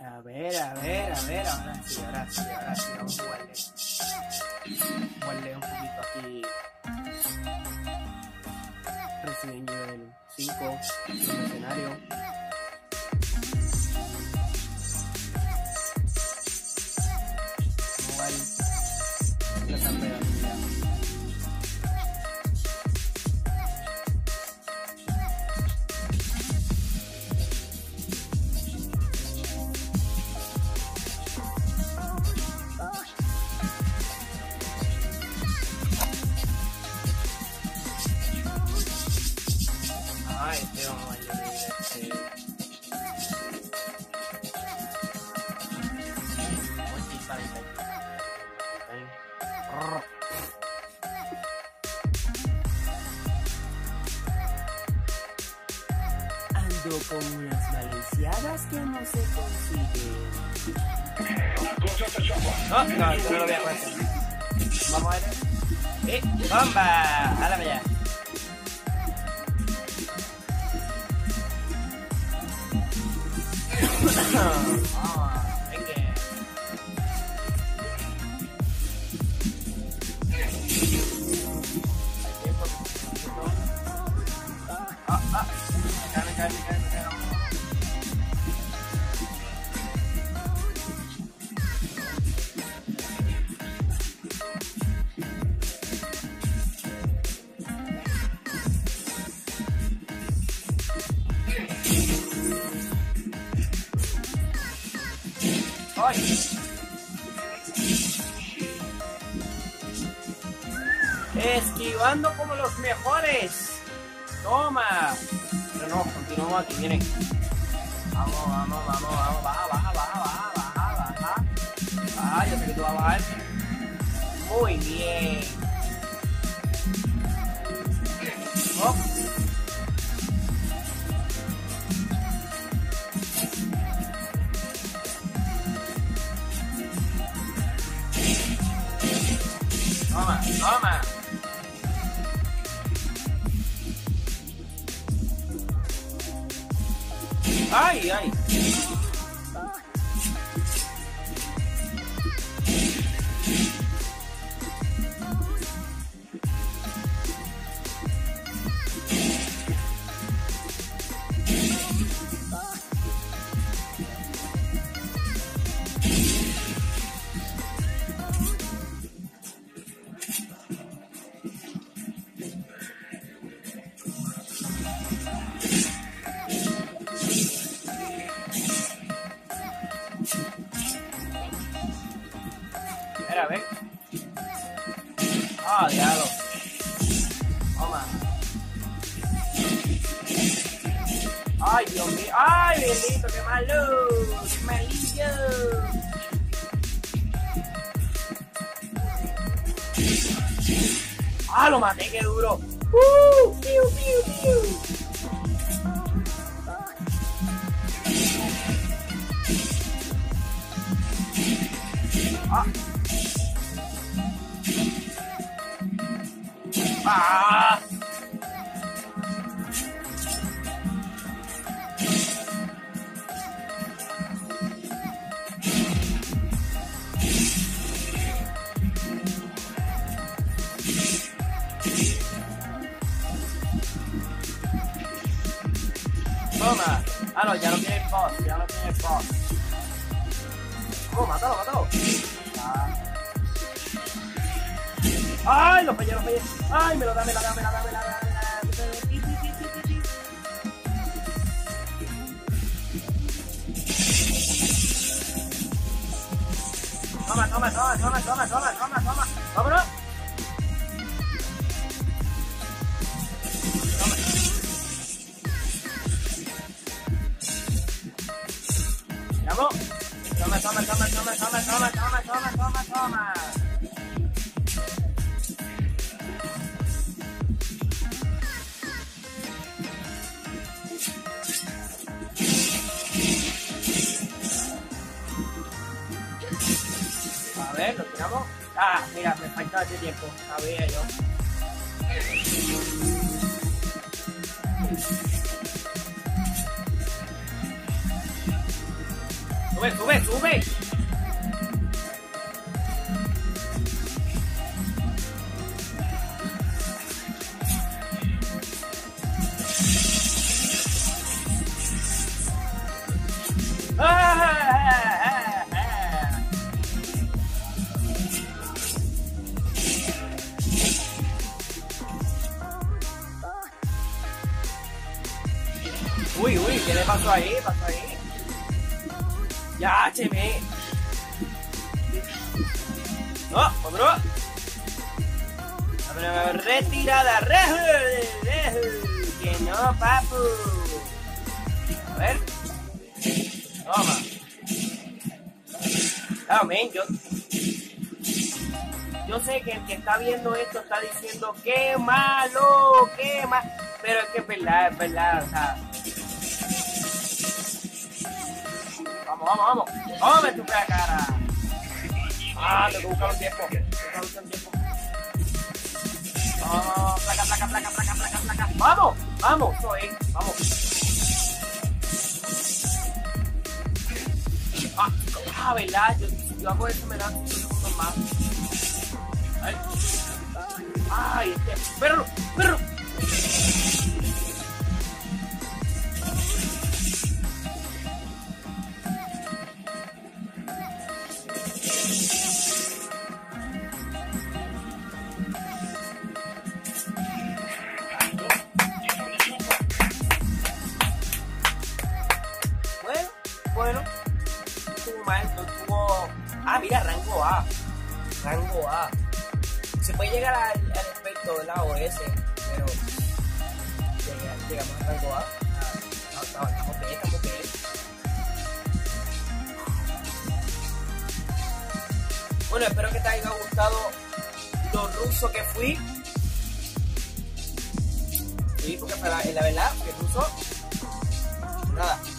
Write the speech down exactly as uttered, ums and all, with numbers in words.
A ver, a ver, a ver, ahora sí, ahora sí, ahora sí, vamos a jugarle. Jugarle un poquito aquí. Resident Evil cinco, el escenario. Igual, la cambia de Ah, este vamos a ver este. Ando con unas valencianas que no se consiguen. No, no, yo no lo voy a hacer. Vamos a ver. ¡Eh! ¡Bomba! ¡A la bella! Ah, venga. Ah, ah. Cae, cae, cae, cae. ¡Ay! Esquivando como los mejores. Toma. Pero no, continuamos aquí, miren. Vamos, vamos, vamos, vamos, baja, baja, baja, baja, baja, baja. Ah, yo sé que tú vas a bajar. Muy bien. Oh. Toma, toma. Ay, ay. Espera, ven. Ah, diablo. Toma. Ay, Dios mío. Ay, bendito, qué malo. Qué malillo. Ah, lo maté, qué duro. Uh, piu, piu, piu. Ah. Ah. Toma. Ah, no, ya lo tiene el boss, ya lo tiene el boss. Oh, mátalo, mátalo. Ah. Ay, lo fallé, lo fallé. Ay, me lo da, me la da, me la da, me la da, me la da. Toma, toma, toma, toma, toma, toma, toma, toma. Vámonos. Toma. Toma, toma, toma, toma, toma, toma, toma, toma, toma, toma. A ver, lo tiramos. Ah, mira, me faltaba ese tiempo. Sabía yo. Sube, sube, sube. Uy, uy, ¿qué le pasó ahí? ¿Qué pasó ahí? Ya, cheme. No, otro. Retirada, reju, que no, papu. A ver. Toma. Claro, men, yo... Yo sé que el que está viendo esto está diciendo ¡qué malo! ¡Qué malo! Pero es que es verdad, es verdad, o sea... Vamos, vamos, vamos. ¡Vamos, me tuve la cara! Ah, tengo que buscar un tiempo. Tengo que buscar un tiempo. Oh, placa, placa, placa, placa, placa, placa. ¡Vamos! ¡Vamos! Eso es. ¡Vamos! Ah, ah, ¿verdad? Yo, yo hago eso, me dan cinco segundos más. Ay, ay, este perro, perro. Bueno, bueno. Estuvo mal, no estuvo... Ah, mira, rango A. Rango A. Se puede llegar al, al efecto de la O S, pero llegamos, llegamos al rango A. No, no, estamos bien, estamos bien. Bueno, espero que te haya gustado lo ruso que fui. Sí, porque para, en la verdad, que ruso, nada.